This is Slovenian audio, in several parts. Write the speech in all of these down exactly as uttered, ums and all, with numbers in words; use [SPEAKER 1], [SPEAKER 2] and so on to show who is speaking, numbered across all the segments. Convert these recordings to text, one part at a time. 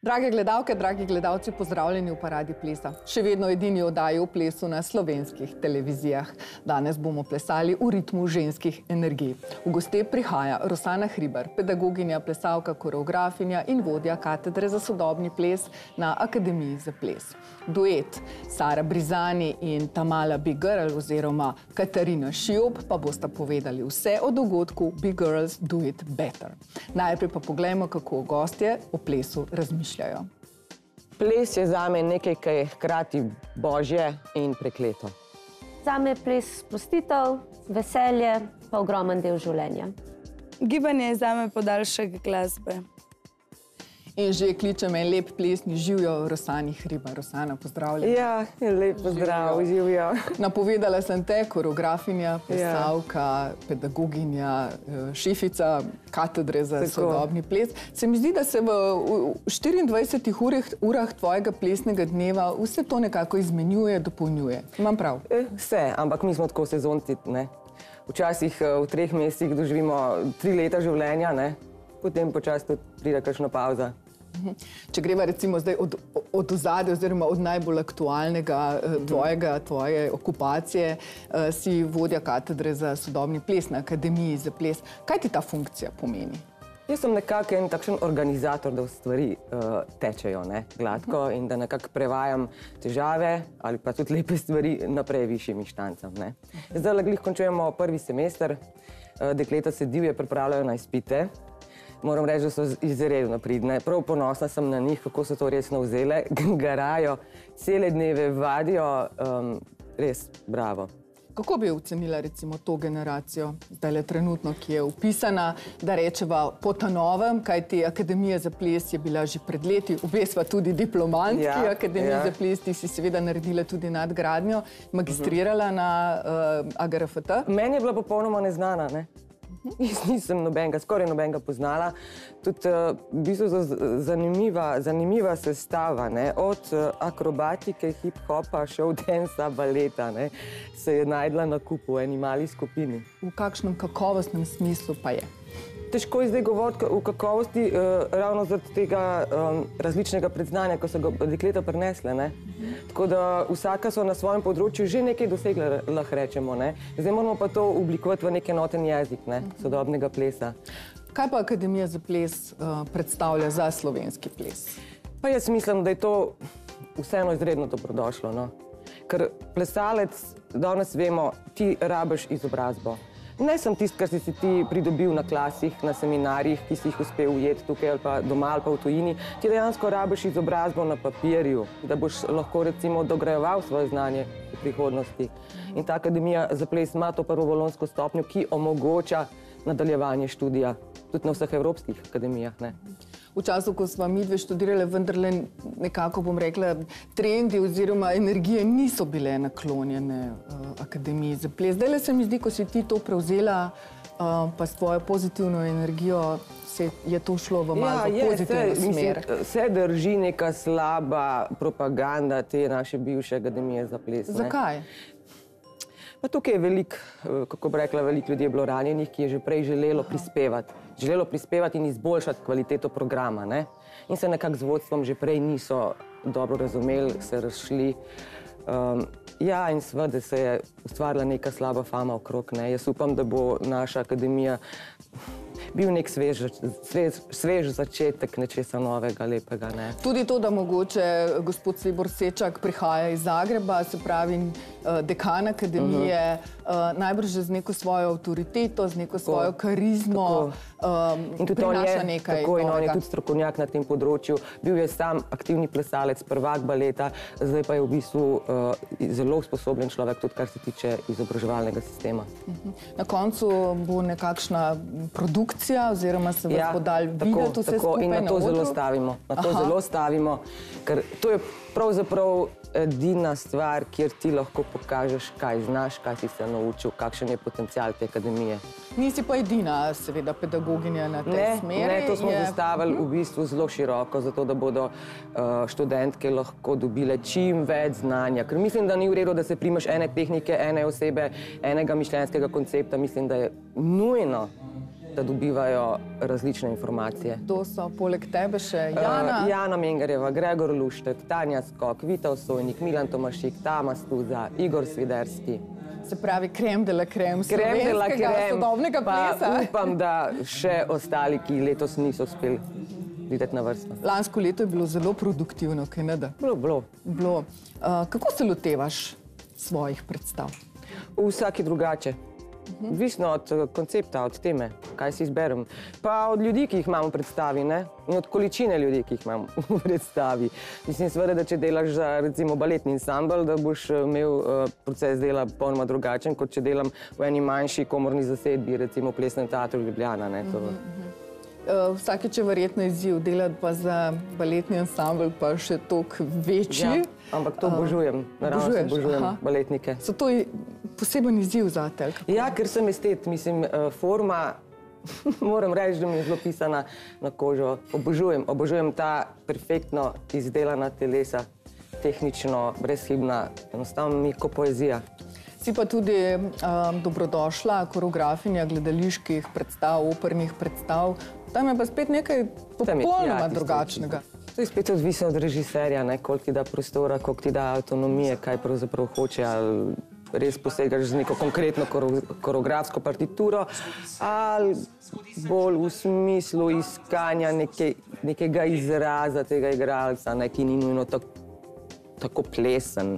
[SPEAKER 1] Drage gledalke, dragi gledalci, pozdravljeni v Paradi plesa. Še vedno edini oddaji o plesu na slovenskih televizijah. Danes bomo plesali v ritmu ženskih energij. V goste prihaja Rosana Hribar, pedagoginja, plesalka, koreografinja in vodja katedre za sodobni ples na Akademiji za ples. Duet Sara Brizani in Tamala Big Girl oziroma Katarina Šiob pa bosta povedali vse o dogodku Big Girls Do It Better. Najprej pa poglejmo, kako gostje o plesu razmišljajo.
[SPEAKER 2] Ples je zame nekaj, kar je hkrati božje in prekleto.
[SPEAKER 3] Zame je ples sprostitev, veselje, pa ogromen del življenja.
[SPEAKER 4] Gibanje je zame podaljšek glasbe.
[SPEAKER 1] In že kliče me lep plesni živjo Rosani Hribar. Rosana, pozdravljam.
[SPEAKER 2] Ja, lep pozdrav, živjo.
[SPEAKER 1] Napovedala sem te, koreografinja, plesalka, pedagoginja, šefica katedre za sodobni ples. Se mi zdi, da se v štiriindvajsetih urah tvojega plesnega dneva vse to nekako izmenjuje, dopolnjuje. Imam prav?
[SPEAKER 2] Vse, ampak mi smo tako sezonci, ne. Včasih v treh mesecih doživimo tri leta življenja, ne. Potem počasi tudi pride kakšna pavza.
[SPEAKER 1] Če greva recimo zdaj od, od ozadja oziroma od najbolj aktualnega tvojega, tvoje okupacije, si vodja katedre za sodobni ples na Akademiji za ples. Kaj ti ta funkcija pomeni?
[SPEAKER 2] Jaz sem nekako en takšen organizator, da stvari uh, tečejo, ne, gladko in da nekako prevajam težave ali pa tudi lepe stvari naprej višjim inštancam, ne. Zdaj glih končujemo prvi semester, uh, dekleta se divje pripravljajo na izpite. Moram reči, da so izredno pridne. Prav ponosna sem na njih, kako so to resno vzele, garajo, cele dneve vadijo, um, res bravo.
[SPEAKER 1] Kako bi ocenila recimo to generacijo, zdajle trenutno, ki je vpisana, da rečeva po ta novem, kajti Akademija za ples je bila že pred leti, obe sva tudi diplomantki ja, Akademije ja. za ples, ti si seveda naredila tudi nadgradnjo, magistrirala uh-huh. na uh, A G R F T.
[SPEAKER 2] Meni je bila popolnoma neznana, ne? Jaz nisem nobenega, skoraj nobenega poznala. Tudi uh, v bistvu zanimiva, zanimiva sestava, ne? Od uh, akrobatike, hip-hopa, showdansa, baleta, ne? Se je najdla na kupu v eni mali skupini.
[SPEAKER 1] V kakšnem kakovostnem smislu pa je?
[SPEAKER 2] Težko je zdaj govoriti o kakovosti uh, ravno zaradi tega um, različnega predznanja, ko so ga dekleta prinesle, ne? Tako da vsaka so na svojem področju že nekaj dosegle, lahko rečemo, ne? Zdaj moramo pa to oblikovati v nek enoten jezik, ne? Sodobnega plesa.
[SPEAKER 1] Kaj pa Akademija za ples uh, predstavlja za slovenski ples?
[SPEAKER 2] Pa jaz mislim, da je to vseeno izredno dobrodošlo, no? Ker plesalec, danes vemo, ti rabiš izobrazbo. Ne sem tist, kar si si ti pridobil na klasih, na seminarjih, ki si jih uspel ujeti tukaj ali pa doma ali pa v tujini. Ti dejansko rabiš izobrazbo na papirju, da boš lahko recimo dograjeval svoje znanje v prihodnosti. In ta Akademija za ples ima to prvobolonjsko stopnjo, ki omogoča nadaljevanje študija tudi na vseh evropskih akademijah, ne.
[SPEAKER 1] V času, ko sva midve študirale, vendarle nekako, bom rekla, trendi oziroma energije niso bile naklonjene uh, Akademiji za ples. Zdajle se mi zdi, ko si ti to prevzela, uh, pa s tvojo pozitivno energijo, se je to šlo v malo ja, pozitivno se, smer.
[SPEAKER 2] Mislim, se drži neka slaba propaganda te naše bivše Akademije za ples.
[SPEAKER 1] Zakaj?
[SPEAKER 2] Pa tukaj je veliko, kako bi rekla, veliko ljudi je bilo ranjenih, ki je že prej želelo prispevati. Želelo prispevati in izboljšati kvaliteto programa, ne? In se nekako z vodstvom že prej niso dobro razumeli, se razšli. Um, ja, in seveda se je ustvarila neka slaba fama okrog, ne? Jaz upam, da bo naša akademija bil nek svež, svež, svež začetek nečesa novega, lepega, ne.
[SPEAKER 1] Tudi to, da mogoče gospod Sebor Sečak prihaja iz Zagreba, se pravi dekan akademije, uh-huh. najbrž z neko svojo avtoriteto, z neko svojo tako, karizmo, um,
[SPEAKER 2] in tudi
[SPEAKER 1] prinaša
[SPEAKER 2] on je,
[SPEAKER 1] nekaj
[SPEAKER 2] tako, in on je
[SPEAKER 1] novega.
[SPEAKER 2] tudi strokovnjak na tem področju. Bil je sam aktivni plesalec, prvak baleta, zdaj pa je v bistvu uh, zelo sposoben človek, tudi kar se tiče izobraževalnega sistema.
[SPEAKER 1] Uh-huh. Na koncu bo nekakšna produkcija, oziroma se
[SPEAKER 2] ja,
[SPEAKER 1] vas bo dal videti vse skupaj
[SPEAKER 2] in na to zelo stavimo. Na to Aha. zelo stavimo, ker to je pravzaprav edina stvar, kjer ti lahko pokažeš, kaj znaš, kaj si se naučil, kakšen je potencial te akademije.
[SPEAKER 1] Nisi pa edina, seveda, pedagoginja na tej
[SPEAKER 2] ne,
[SPEAKER 1] smeri.
[SPEAKER 2] Ne, to smo
[SPEAKER 1] je...
[SPEAKER 2] zastavili v bistvu zelo široko, zato da bodo uh, študentke lahko dobile čim več znanja. Ker mislim, da ni v redu, da se primaš ene tehnike, ene osebe, enega mišljenjskega koncepta. Mislim, da je nujno, da dobivajo različne informacije.
[SPEAKER 1] To so poleg tebe še Jana.
[SPEAKER 2] Uh, Jana Mengarjeva, Gregor Luštek, Tanja Skok, Vita Osojnik, Milan Tomašik, Tama Stuza, Igor Sviderski.
[SPEAKER 1] Se pravi, krem de la krem
[SPEAKER 2] Krem de la
[SPEAKER 1] slovenskega
[SPEAKER 2] krem,
[SPEAKER 1] sodobnega
[SPEAKER 2] pa
[SPEAKER 1] plesa.
[SPEAKER 2] upam, da še ostali, ki letos niso uspeli videti na vrsto.
[SPEAKER 1] Lansko leto je bilo zelo produktivno, kaj ne da?
[SPEAKER 2] Bilo, bilo.
[SPEAKER 1] Bilo. Uh, kako se lotevaš svojih predstav?
[SPEAKER 2] Vsaki drugače. Odvisno od koncepta, od teme, kaj si izberem. Pa od ljudi, ki jih imamo v predstavi, ne? In od količine ljudi, ki jih imamo v predstavi. Mislim, seveda, da če delaš za, recimo, baletni ansambl, da boš imel uh, proces dela popolnoma drugačen, kot če delam v eni manjši komorni zasedbi, recimo v Plesnem teatru Ljubljana, ne? To...
[SPEAKER 1] Uh, vsakeč je verjetno izziv delati pa za baletni ansambl, pa še toliko večji.
[SPEAKER 2] Ja, ampak to obožujem, naravno se obožujem baletnike.
[SPEAKER 1] So to poseben izziv zate?
[SPEAKER 2] Ja, ker sem estet, mislim, forma, moram reči, da mi je zelo pisana na kožo. Obožujem, obožujem ta perfektno izdelana telesa, tehnično, brezhibna, enostavno mi kot poezija.
[SPEAKER 1] Si pa tudi um, dobrodošla koreografinja gledaliških predstav, opernih predstav. Tam je pa spet nekaj popolnoma ja, drugačnega.
[SPEAKER 2] To je spet odvisno od režiserja, ne, koliko ti da prostora, koliko ti da avtonomije, kaj pravzaprav hoče, ali res posegaš z neko konkretno koreografsko partituro, ali bolj v smislu iskanja neke, nekega izraza tega igralca, ne, ki ni nujno tako, tako plesen.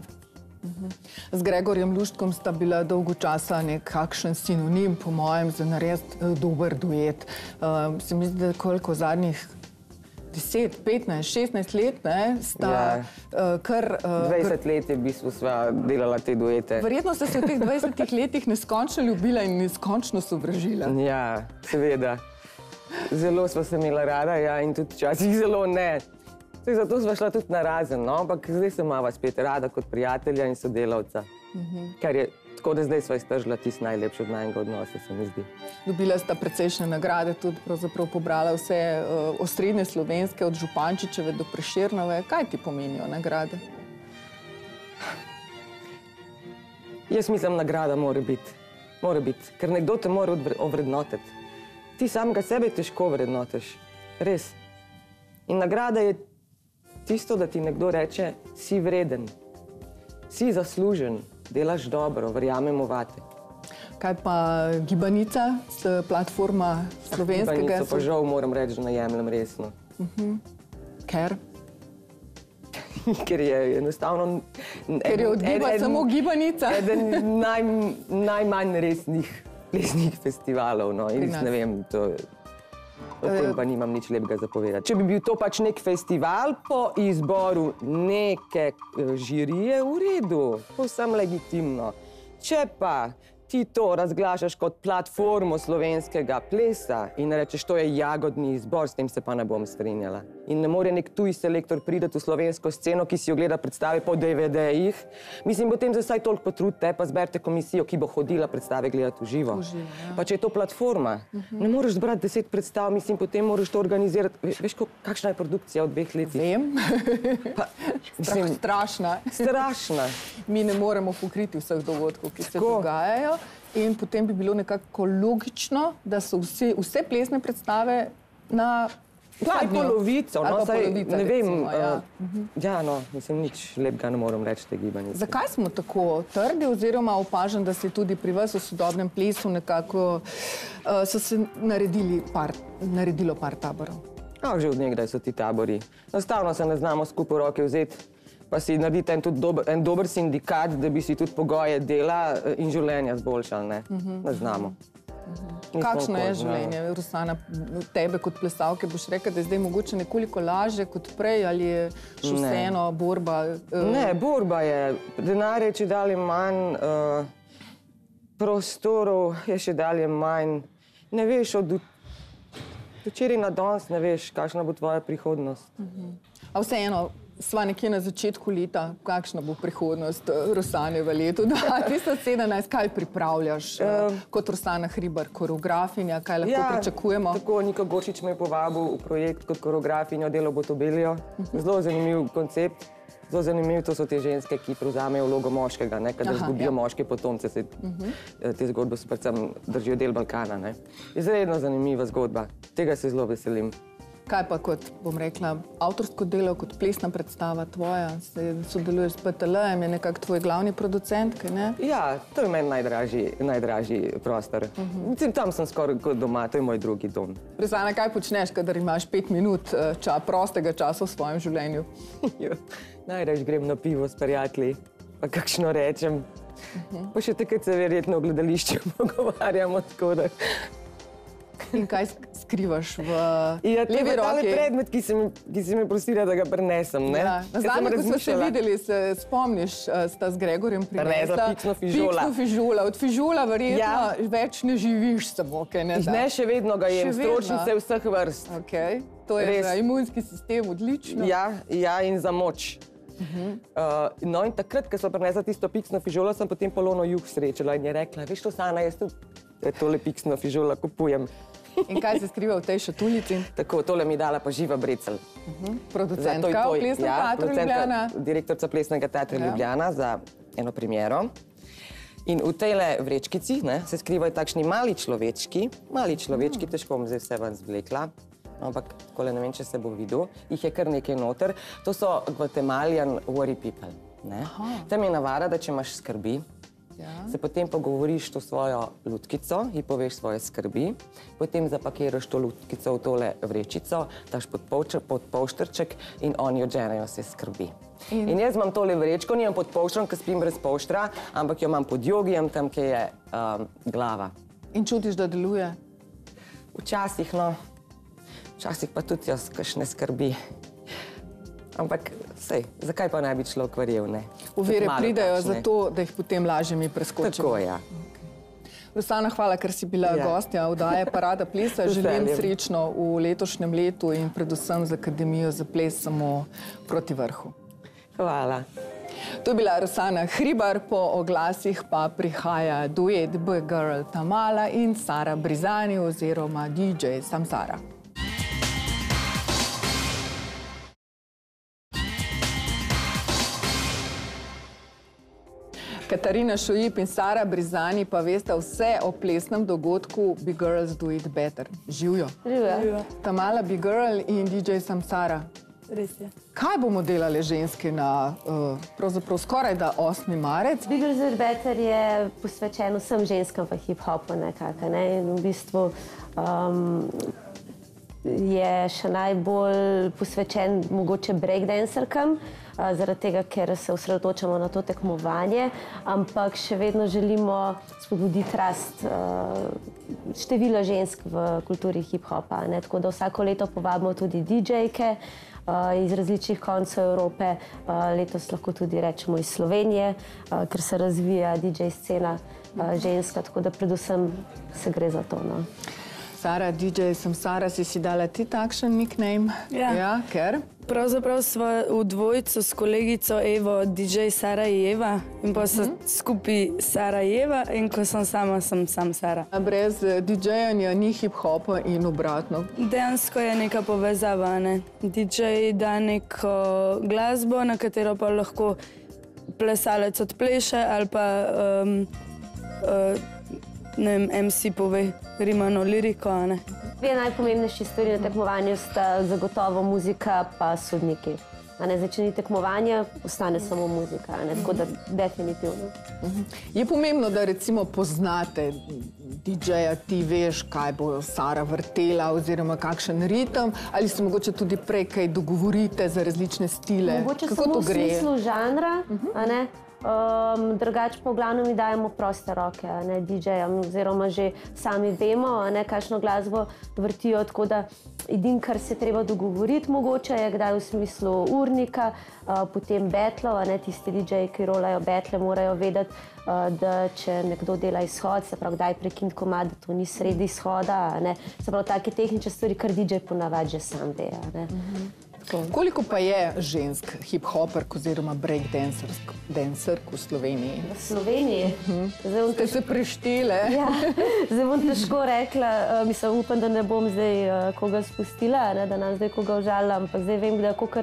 [SPEAKER 1] Z Gregorjem Luštkom sta bila dolgo časa nekakšen sinonim, po mojem, za narediti dober duet. Uh, se mi zdi, da koliko zadnjih deset, petnajst, šestnajst let, ne, sta
[SPEAKER 2] ja.
[SPEAKER 1] uh, kar... Uh,
[SPEAKER 2] dvajset
[SPEAKER 1] kar...
[SPEAKER 2] let je v bistvu sva delala te duete.
[SPEAKER 1] Verjetno ste se v teh dvajsetih letih neskončno ljubila in neskončno sovražila.
[SPEAKER 2] Ja, seveda. Zelo sva se imela rada, ja, in tudi včasih zelo ne. Zato sva šla tudi narazen, no, ampak zdaj se imava spet rada kot prijatelja in sodelavca. Uh-huh. Kar je, tako da zdaj sva iztržila tisto najlepše od najnega odnosa, se mi zdi. Dobila
[SPEAKER 1] sta precejšnje nagrade, tudi pravzaprav pobrala vse uh, osrednje slovenske, od Župančičeve do Prešernove. Kaj ti pomenijo nagrade?
[SPEAKER 2] Jaz mislim, nagrada mora biti. Mora biti, ker nekdo te mora ovrednotiti. Ti samega sebe težko vrednotiš. Res. In nagrada je tisto, da ti nekdo reče, si vreden, si zaslužen, delaš dobro, verjamemo vate.
[SPEAKER 1] Kaj pa Gibanica, platforma slovenskega?
[SPEAKER 2] Gibanico pa žal moram reči, da ne jemljem resno.
[SPEAKER 1] Uh-huh. Ker?
[SPEAKER 2] Ker je enostavno...
[SPEAKER 1] Ker je odgiba samo Gibanica?
[SPEAKER 2] Eden naj, najmanj resnih plesnih festivalov, no, in ne vem, to... O tem pa nimam nič lepega zapovedati. Če bi bil to pač nek festival po izboru neke žirije, v redu, povsem legitimno. Če pa ti to razglašaš kot platformo slovenskega plesa in rečeš, to je jagodni izbor, s tem se pa ne bom strinjala. In ne more nek tuj selektor priti v slovensko sceno, ki si jo gleda predstave po de ve de-jih. Mislim, potem se vsaj toliko potrudite, pa zberite komisijo, ki bo hodila predstave gledati v živo. Pa če je to platforma, ne moreš zbrati deset predstav, mislim, potem moraš to organizirati. Veš, kakšna je produkcija v dveh letih?
[SPEAKER 1] Vem. Strašna.
[SPEAKER 2] Strašna.
[SPEAKER 1] Mi ne moremo pokriti vseh dogodkov, ki se dogajajo. In potem bi bilo nekako logično, da so vse, vse plesne predstave na
[SPEAKER 2] Vsaj polovico, no, saj, ne vem,
[SPEAKER 1] recimo, ja.
[SPEAKER 2] Uh, ja, no, mislim, nič lepega ne moram reči te Gibanice.
[SPEAKER 1] Zakaj smo tako trdi, oziroma opažam, da se tudi pri vas v sodobnem plesu nekako uh, so se naredili par, naredilo par taborov?
[SPEAKER 2] No, že od nekdaj so ti tabori. Enostavno se ne znamo skupaj roke vzeti, pa si naredite en, tudi dober, en dober sindikat, da bi si tudi pogoje dela in življenja zboljšali, ne? Uh-huh. Ne znamo.
[SPEAKER 1] Uh-huh. Kakšno je življenje, Rosana, tebe kot plesalke? Boš rekel, da je zdaj mogoče nekoliko lažje kot prej, ali je še vseeno borba? Uh...
[SPEAKER 2] Ne, borba je. Denar je če dalje manj, uh, prostorov je še dalje manj. Ne veš, od včeraj na danes ne veš, kakšna bo tvoja prihodnost.
[SPEAKER 1] Uh-huh. A vseeno, sva nekje na začetku leta, kakšna bo prihodnost Rosane v letu dva tisoč sedemnajst, kaj pripravljaš uh, kot Rosana Hribar, koreografinja, kaj lahko
[SPEAKER 2] ja,
[SPEAKER 1] pričakujemo?
[SPEAKER 2] Tako, Niko Gorčič me je povabil v projekt kot koreografinjo Delo Botobelijo. Zelo zanimiv koncept. zelo zanimivo, to so te ženske, ki prevzamejo vlogo moškega, ne, kadar izgubijo moške potomce, se te zgodbe so predvsem držijo del Balkana, ne. Izredno zanimiva zgodba, tega se zelo veselim.
[SPEAKER 1] Kaj pa kot, bom rekla, avtorsko delo, kot plesna predstava tvoja? Sodeluješ s P T L-jem, je nekako tvoj glavni producent, kaj ne?
[SPEAKER 2] Ja, to je meni najdražji, najdražji prostor. Mislim, tam sem skoraj kot doma, to je moj drugi dom.
[SPEAKER 1] Rusana, kaj počneš, kadar imaš pet minut ča, prostega časa v svojem življenju?
[SPEAKER 2] Najraž grem na pivo s prijatelji, pa kakšno rečem. Pa še takrat se verjetno v gledališču pogovarjamo, tako da...
[SPEAKER 1] In kaj skrivaš v
[SPEAKER 2] ja,
[SPEAKER 1] levi roki?
[SPEAKER 2] Ja, to je predmet, ki si mi, ki si mi prosila, da ga prinesem, ne?
[SPEAKER 1] Ja, nazadnje, ko smo se videli, se spomniš, sta s Gregorjem prinesla
[SPEAKER 2] piksno fižola.
[SPEAKER 1] Piksno fižola. Od fižola verjetno ja. več ne živiš samo, kaj ne da?
[SPEAKER 2] Ne, še vedno ga jem, stročnice vseh vrst.
[SPEAKER 1] Okay. To je Res. Za imunski sistem odlično.
[SPEAKER 2] Ja, ja, in za moč. Uh-huh. uh, no in takrat, ko so prinesla tisto piksno fižolo, sem potem Polono Juh srečala in je rekla, veš, Rusana, jaz tudi tole piksno fižola kupujem.
[SPEAKER 1] In kaj se skriva v tej šatulici?
[SPEAKER 2] Tako, tole mi dala pa Živa Brecelj.
[SPEAKER 1] Uh-huh. Producentka v Plesnem
[SPEAKER 2] ja,
[SPEAKER 1] teatru Ljubljana.
[SPEAKER 2] Direktorca Plesnega teatra ja. Ljubljana za eno premiero. In v tejle vrečkici ne, se skrivajo takšni mali človečki, mali človečki, uh-huh. težko bom zdaj vse ven zvlekla, ampak takole ne vem, če se bo videl, jih je kar nekaj noter. To so Guatemalian worry people. Ne. Tam je navara, da če imaš skrbi, ja. se potem pogovoriš to svojo lutkico in poveš svoje skrbi, potem zapakiraš to lutkico v tole vrečico, daš pod, pod polštrček in oni odženejo se skrbi. In? in jaz imam tole vrečko, nimam pod polštrom, ker spim brez polštra, ampak jo imam pod jogijem, tam, kjer je um, glava.
[SPEAKER 1] In čutiš, da deluje?
[SPEAKER 2] Včasih, no. Včasih pa tudi jaz kakšne skrbi. Ampak, sej, zakaj pa naj bi človek verjel, ne?
[SPEAKER 1] Uvere pridejo zato, da jih potem lažje mi preskočimo.
[SPEAKER 2] Tako, ja.
[SPEAKER 1] Rusana, hvala, ker si bila ja. gostja oddaje Parada plesa. Želim srečno v letošnjem letu in predvsem z Akademijo za ples samo proti vrhu.
[SPEAKER 2] Hvala.
[SPEAKER 1] To je bila Rusana Hribar, po oglasih pa prihaja duet B-Girl Tamala in Sara Brizani oziroma D J Samsara. Katarina Šojip in Sara Brizani pa veste vse o plesnem dogodku Big Girls Do It Better. Živijo.
[SPEAKER 3] Živijo.
[SPEAKER 1] Tamala Big Girl in D J Samsara.
[SPEAKER 4] Res je.
[SPEAKER 1] Kaj bomo delali ženske na uh, pravzaprav skoraj da osmi marec?
[SPEAKER 3] Big Girls Do It Better je posvečen vsem ženskam v hip-hopu nekako, ne? In v bistvu um, je še najbolj posvečen mogoče breakdancerkam, zaradi tega, ker se osredotočamo na to tekmovanje, ampak še vedno želimo spodbuditi rast števila žensk v kulturi hip-hopa. Tako da vsako leto povabimo tudi D J-ke iz različnih koncev Evrope, letos lahko tudi rečemo iz Slovenije, ker se razvija D J scena ženska, tako da predvsem se gre za to. No.
[SPEAKER 1] Sara, D J Samsara, si si dala ti takšen nickname?
[SPEAKER 4] Ja.
[SPEAKER 1] Ja, ker?
[SPEAKER 4] Pravzaprav smo v dvojico s kolegico Evo D J Sarajeva in pa so skupaj Sarajeva in ko sem sama, sem sam Sara.
[SPEAKER 1] Brez D J-anja ni hip-hopa in obratno.
[SPEAKER 4] Dejansko je neka povezava, ne? D J da neko glasbo, na katero pa lahko plesalec odpleše ali pa um, uh, ne vem, M C pove rimano liriko, a ne?
[SPEAKER 3] Dve najpomembnejši stvari na tekmovanju sta zagotovo muzika pa sodniki. Zdaj, če ni tekmovanja, ostane samo muzika, ne? Tako da definitivno.
[SPEAKER 1] Je pomembno, da recimo poznate D J-ja, ti veš, kaj bo Sara vrtela oziroma kakšen ritem, ali se mogoče tudi prej kaj dogovorite za različne stile?
[SPEAKER 3] Mogoče
[SPEAKER 1] Kako
[SPEAKER 3] samo
[SPEAKER 1] to gre?
[SPEAKER 3] v smislu žanra, a ne? Um, drugače pa v glavnem mi dajemo proste roke, ne, D J-jem, oziroma že sami vemo, ne, kakšno glasbo vrtijo, tako da edino, kar se treba dogovoriti mogoče, je kdaj v smislu urnika, uh, potem betlov, ne, tisti D J-ji, ki rolajo betle, morajo vedeti, uh, da če nekdo dela izhod, se pravi, kdaj prekiniti komad, da to ni sredi izhoda, ne, se pravi, take tehnične stvari, kar D J ponavadi že sam ve, ne. Mhm.
[SPEAKER 1] Koliko pa je žensk hip-hoperk oziroma break-dancerk v Sloveniji?
[SPEAKER 3] V Sloveniji?
[SPEAKER 1] Uh-huh. Ste se preštele?
[SPEAKER 3] Ja, zdaj bom težko rekla, uh, mislim, upam, da ne bom zdaj uh, koga spustila, ne, da nam zdaj koga užalila, ampak zdaj vem, da kakor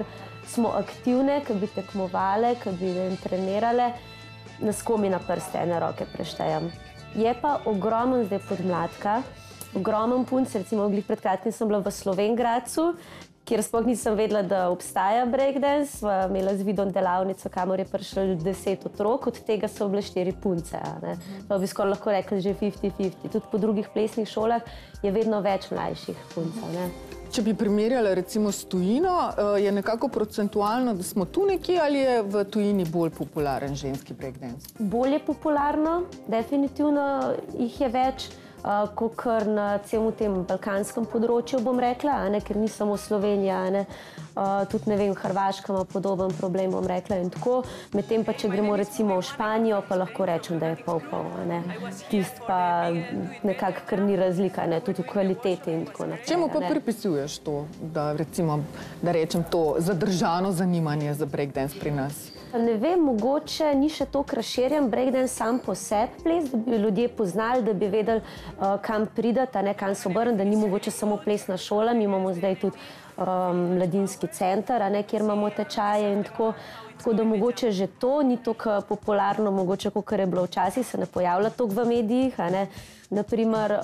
[SPEAKER 3] smo aktivne, ki bi tekmovale, ki bi trenirale, nas komi na prste ene roke preštejem. Je pa ogromen zdaj podmladka, ogromen punc, recimo glih pred kratkim sem bila v Slovenjgradcu, kjer sploh nisem vedela, da obstaja breakdance, sva imela z vidom delavnico, kamor je prišlo deset otrok, od tega so bile štiri punce. Pa bi skoraj lahko rekli že fifty fifty. Tudi po drugih plesnih šolah je vedno več mlajših puncev.
[SPEAKER 1] Če bi primerjala recimo s tujino, je nekako procentualno, da smo tu nekje, ali je v tujini bolj popularen ženski breakdance?
[SPEAKER 3] Bolj je popularno, definitivno jih je več, kakor na celem tem balkanskem področju, bom rekla, ker ni samo Slovenija, tudi ne vem, Hrvaška ima podoben problem, bom rekla, in tako. Medtem pa, če gremo recimo v Španijo, pa lahko rečem, da je pol-pol. Tist pa nekako kar ni razlika, tudi v kvaliteti in tako naprej.
[SPEAKER 1] Čemu pa pripisuješ to, da recimo, da rečem to zadržano zanimanje za breakdance pri nas?
[SPEAKER 3] Ne vem, mogoče ni še toliko razširjen breakdance sam po sebi ples, da bi ljudje poznali, da bi vedeli, kam pridati, kam se obrniti, da ni mogoče samo plesna šola. Mi imamo zdaj tudi mladinski center, kjer imamo tečaje in tako. Tako da mogoče že to ni toliko popularno, mogoče kakor je bilo včasih, se ne pojavlja toliko v medijih. Naprimer,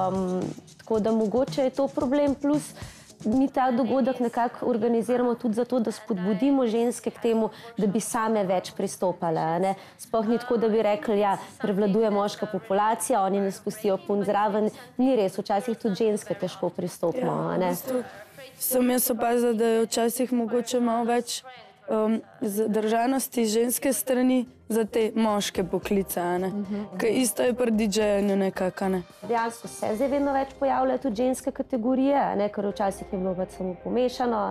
[SPEAKER 3] tako da mogoče je to problem, plus mi ta dogodek nekako organiziramo tudi zato, da spodbudimo ženske k temu, da bi same več pristopale. Sploh ni tako, da bi rekli, ja, prevladuje moška populacija, oni ne spustijo punc zraven. Ni res, včasih tudi ženske težko pristopimo.
[SPEAKER 4] Sem jaz opazila, da je včasih mogoče malo več zadržanosti ženske strani za te moške poklice, ker isto je pri didžejanju nekako.
[SPEAKER 3] Dejansko se zdaj vedno več pojavljajo tudi ženske kategorije, ker včasih je bilo samo pomešano,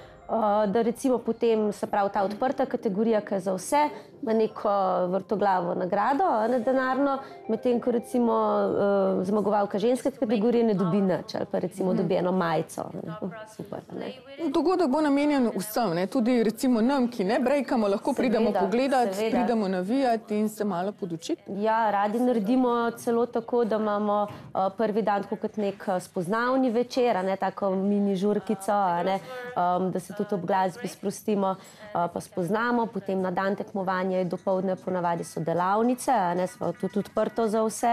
[SPEAKER 3] da recimo potem se pravi ta odprta kategorija, ki je za vse, ima neko vrtoglavo nagrado, denarno, medtem ko recimo zmagovalka ženske kategorije ne dobi nič, ali pa recimo dobi eno majico. Super.
[SPEAKER 1] Dogodek bo namenjen vsem, tudi recimo nam, ki ne brejkamo, lahko pridemo pogledati, pridemo navijati in se malo podučiti.
[SPEAKER 3] Ja, radi naredimo celo tako, da imamo prvi dan tako kot nek spoznavni večer, tako mini žurkico, da se tudi ob glasbi sprostimo, pa spoznamo, potem na dan tekmovanja je dopoldne ponavadi so delavnice, smo tudi odprto za vse,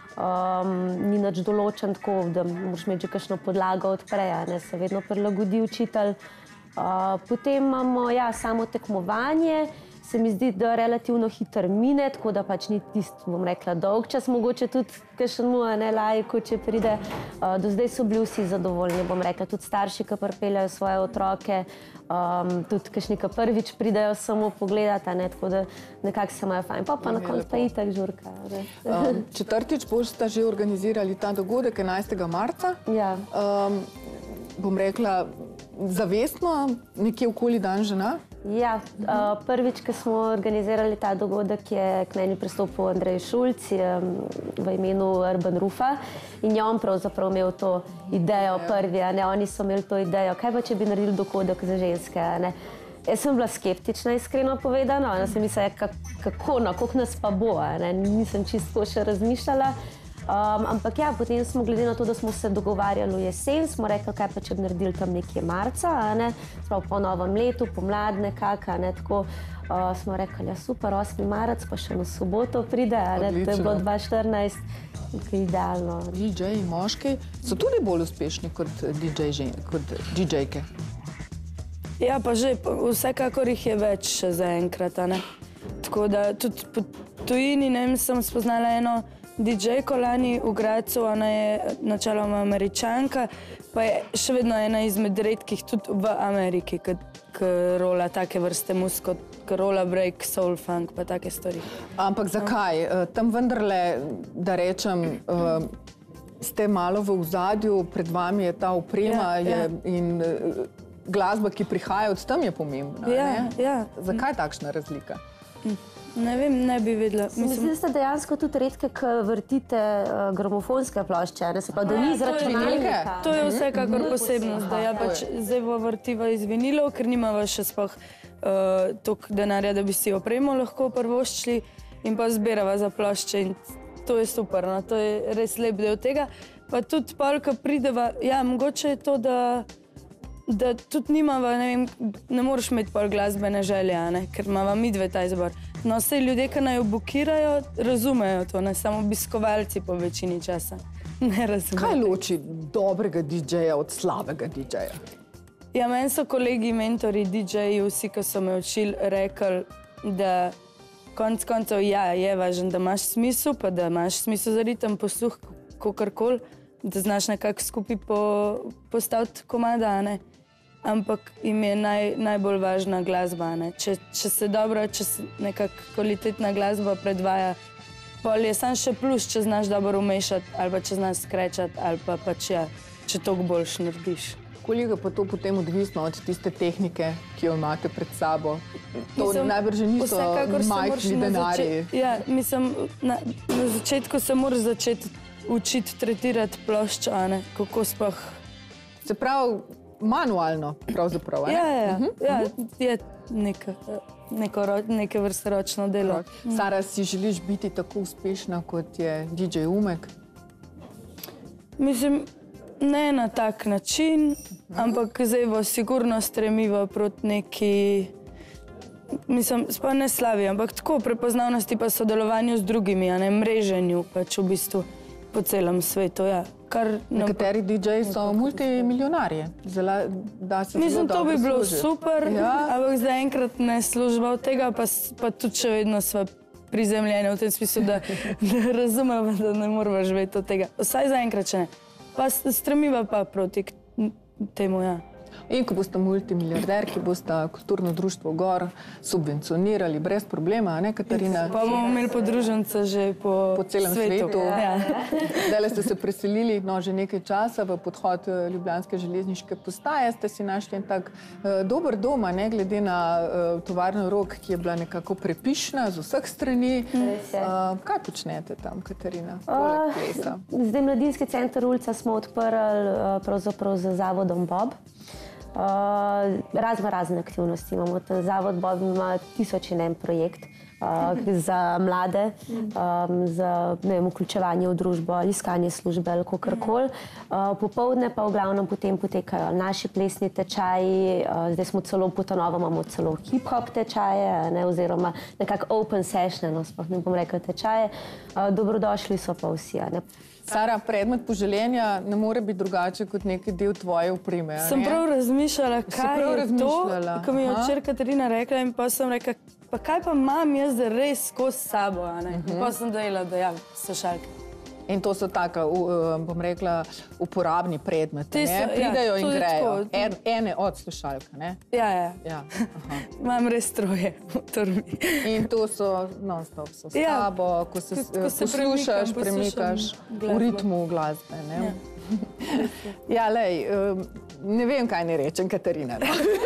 [SPEAKER 3] ni nič določen tako, da moraš imeti že kakšno podlago odprej, se vedno prilagodi učitelj. Potem imamo samo tekmovanje, se mi zdi, da relativno hitro mine, tako da pač ni tisti, bom rekla, dolg čas, mogoče tudi kakšnemu lajku, če pride. Do zdaj so bili vsi zadovoljni, bom rekla, tudi starši, ki pripeljajo svoje otroke, tudi kakšni, ki prvič pridejo samo pogledati, tako da nekako se imajo fajn. Pa pa na koncu pa itak žurka.
[SPEAKER 1] Četrtič boste že organizirali ta dogodek enajstega marca.
[SPEAKER 3] Ja.
[SPEAKER 1] Bom rekla, zavestno, nekje okoli dan žena?
[SPEAKER 3] Ja, prvič, ko smo organizirali ta dogodek, je k meni pristopil Andrej Šulc v imenu Urban Rufa in je on pravzaprav imel to idejo prvi, oni so imeli to idejo, kaj pa, če bi naredili dogodek za ženske. Jaz sem bila skeptična, iskreno povedano, sem mislila, kako, koliko nas pa bo, nisem čisto še razmišljala. Ampak ja, potem smo, glede na to, da smo se dogovarjali v jesen, smo rekli, kaj pa, če bi naredili tam nekje marca, sprav po novem letu, pomlad nekako, tako smo rekli, ja super, osmi marec, pa še na soboto pride, to je bilo dva štirinajst, idealno.
[SPEAKER 1] didžeji moški so tudi bolj uspešni kot didžejke?
[SPEAKER 4] Ja, pa že, vsekakor jih je več še zaenkrat, tako da tudi po tujini, ne vem, sem spoznala eno didžejko lani v Gradcu, ona je načeloma Američanka, pa je še vedno ena izmed redkih tudi v Ameriki, ki rola take vrste muziko, ki rola break, soul, funk, pa take stvari.
[SPEAKER 1] Ampak zakaj? Tam vendarle, da rečem, ste malo v ozadju, pred vami je ta oprema in glasba, ki prihaja od tam, je pomembna.
[SPEAKER 4] Ja, ja.
[SPEAKER 1] Zakaj takšna razlika?
[SPEAKER 4] Ne vem, ne bi vedela.
[SPEAKER 3] Mislim, da ste dejansko tudi redke, ki vrtite gramofonske plošče, se pa, da ni z računalnika.
[SPEAKER 4] To je vsekakor posebnost, da ja pač zdaj vrtiva iz vinilov, ker nimava še sploh toliko denarja, da bi si opremo lahko prvoščili in pa zbirava za plošče in to je super, to je res lep del tega. Pa tudi pol, ko prideva, ja, mogoče je to, da da tudi nimava, ne vem, ne moreš imeti pol glasbene želje, a ne, ker imava midve ta izbor. No, vse ljudje, ki naj jo bukirajo, razumejo to, ne samo obiskovalci po večini časa. Ne razumejo.
[SPEAKER 1] Kaj loči dobrega didžeja od slabega didžeja?
[SPEAKER 4] Ja, meni so kolegi, mentori, didžeji, vsi, ki so me učili, rekli, da konc koncev, ja, je važno, da imaš smisel, pa da imaš smisel za ritem, posluh, kakorkoli, da znaš nekako skupaj po, postaviti komada, a ne. Ampak jim je naj, najbolj važna glasba, a ne. Če, če se dobro, če se nekako kvalitetna glasba predvaja, pol je sam še plus, če znaš dobro umešati, ali pa če znaš skrečati, ali pa pač ja, če toliko boljš narediš.
[SPEAKER 1] Koliko pa to potem odvisno od tiste tehnike, ki jo imate pred sabo? To najbrž niso majhni denarji.
[SPEAKER 4] Ja, mislim, na, na začetku se moraš začeti učiti tretirati ploščo, a ne, kako sploh.
[SPEAKER 1] Se pravi, manualno pravzaprav, a ne?
[SPEAKER 4] Ja, ja,
[SPEAKER 1] uh-huh.
[SPEAKER 4] ja, je neka, neko, neke vrste ročno delo.
[SPEAKER 1] Sara, si želiš biti tako uspešna, kot je didžej Umek?
[SPEAKER 4] Mislim, ne na tak način, ampak zdaj bo sigurno stremiva proti neki, mislim, sploh ne slavi, ampak tako prepoznavnosti pa sodelovanju z drugimi, a ne mreženju pač v bistvu po celem svetu, ja. Kar
[SPEAKER 1] nekateri didžeji so multimilionarji, zelo, da se
[SPEAKER 4] mislim,
[SPEAKER 1] zelo dobro
[SPEAKER 4] to bi bilo
[SPEAKER 1] služi.
[SPEAKER 4] super, ja. Ampak zaenkrat ne služba od tega, pa, pa tudi še vedno sva prizemljeni v tem smislu, da, da razumemo, da ne moramo živeti od tega. Vsaj zaenkrat še ne. Pa stremiva pa proti temu, ja.
[SPEAKER 1] In ko boste multimiliarderki, boste kulturno društvo Gor subvencionirali brez problema, a ne, Katarina?
[SPEAKER 4] Pa bomo imeli podružence že po,
[SPEAKER 1] po celem
[SPEAKER 4] svetu.
[SPEAKER 1] svetu.
[SPEAKER 4] Ja.
[SPEAKER 1] Zdajle ste se preselili, no, že nekaj časa v podhod Ljubljanske železniške postaje, ste si našli en tak uh, dober dom, ne, glede na uh, tovarno Rog, ki je bila nekako prepišna z vseh strani. Uh, kaj počnete tam, Katarina, poleg plesa?
[SPEAKER 3] Uh, zdaj Mladinski center Ulica smo odprli uh, pravzaprav z zavodom Bob. Uh, razno razne aktivnosti imamo. Ta zavod Bob ima tisoč in en projekt uh, za mlade, um, za ne vem, vključevanje v družbo, iskanje službe ali kakorkoli. Uh, popoldne pa v glavnem potem potekajo naši plesni tečaji, uh, zdaj smo celo po ta-novem imamo celo hip-hop tečaje, ne, oziroma nekako open session, no, sploh ne bom rekel tečaje. Uh, dobrodošli so pa vsi, ne.
[SPEAKER 1] Sara, predmet poželenja ne more biti drugače kot neki del tvoje opreme.
[SPEAKER 4] Sem prav razmišljala, kaj
[SPEAKER 1] prav
[SPEAKER 4] je
[SPEAKER 1] razmišljala?
[SPEAKER 4] to, ko mi je včeraj Katarina rekla in pa sem rekla, pa kaj pa imam jaz res skozi sabo, a ne? Uh-huh. Pa sem dojela, da ja, slušalke.
[SPEAKER 1] In to so taka, bom rekla, uporabni predmeti, ne? Pridejo
[SPEAKER 4] ja,
[SPEAKER 1] in grejo.
[SPEAKER 4] Tako,
[SPEAKER 1] en, ene od slušalka, ne?
[SPEAKER 4] Ja, ja.
[SPEAKER 1] Ja, aha.
[SPEAKER 4] Imam res troje v torbi.
[SPEAKER 1] In to so non-stop, so s
[SPEAKER 4] ja.
[SPEAKER 1] tabo, ko se,
[SPEAKER 4] ko, ko se
[SPEAKER 1] poslušaš,
[SPEAKER 4] premikam,
[SPEAKER 1] premikaš v ritmu glasbe, ne? Ja. Ja, lej, ne vem, kaj ne rečem, Katarina.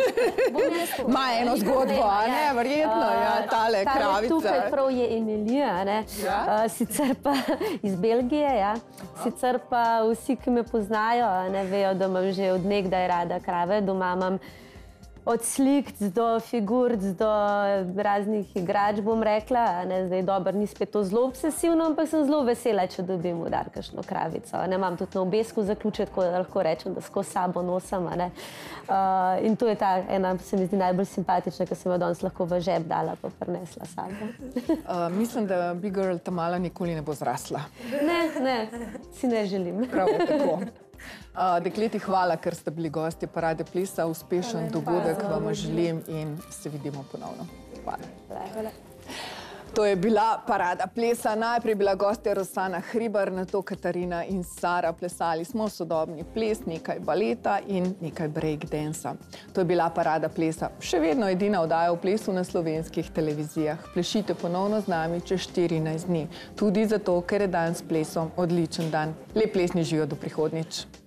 [SPEAKER 1] Ma eno zgodbo, a ne, verjetno, ja, tale kravica.
[SPEAKER 3] Tukaj prav je Emilija, ne, sicer pa iz Belgije, ja, sicer pa vsi, ki me poznajo, ne vejo, da imam že od nekdaj rada krave, doma imam od slik do figur, do raznih igrač, bom rekla, ne, zdaj dobro, ni spet to zelo obsesivno, ampak sem zelo vesela, če dobim v dar kakšno kravico. Ne, imam tudi na obesku zaključek, tako da lahko rečem, da skozi sabo nosim, ne. Uh, in to je ta ena, se mi zdi najbolj simpatična, ki sem jo danes lahko v žep dala, pa prinesla sabo.
[SPEAKER 1] Uh, mislim, da Big Girl Tamala nikoli ne bo zrasla.
[SPEAKER 3] Ne, ne, si ne želim.
[SPEAKER 1] Prav je tako. Uh, dekleti, hvala, ker ste bili gostje Parade plesa. Uspešen dogodek vam želim in se vidimo ponovno. Hvala. Hvala. To je bila Parada plesa. Najprej bila gostja Rosana Hribar, nato Katarina in Sara. Plesali smo sodobni ples, nekaj baleta in nekaj breakdansa. To je bila Parada plesa. Še vedno edina oddaja o plesu na slovenskih televizijah. Plešite ponovno z nami čez štirinajst dni. Tudi zato, ker je dan s plesom odličen dan. Lep plesni živijo do prihodnjič.